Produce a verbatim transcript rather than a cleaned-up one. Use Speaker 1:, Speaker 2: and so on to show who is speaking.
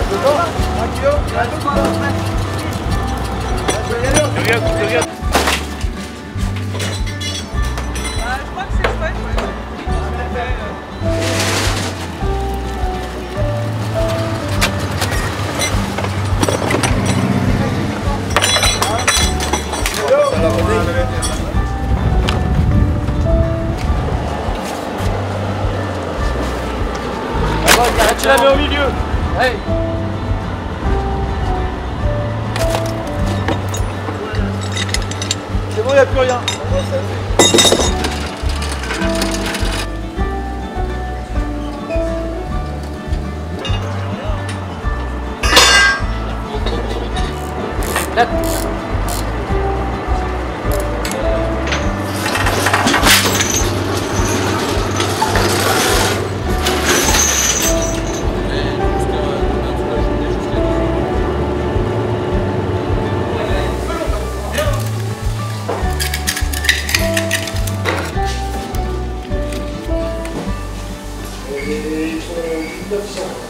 Speaker 1: Regarde, regarde.
Speaker 2: Je crois que c'est chouette,
Speaker 1: Tu la mets au milieu. Hey. C'est bon, il n'y a plus rien. Là.
Speaker 3: Et ils sont mille neuf cents.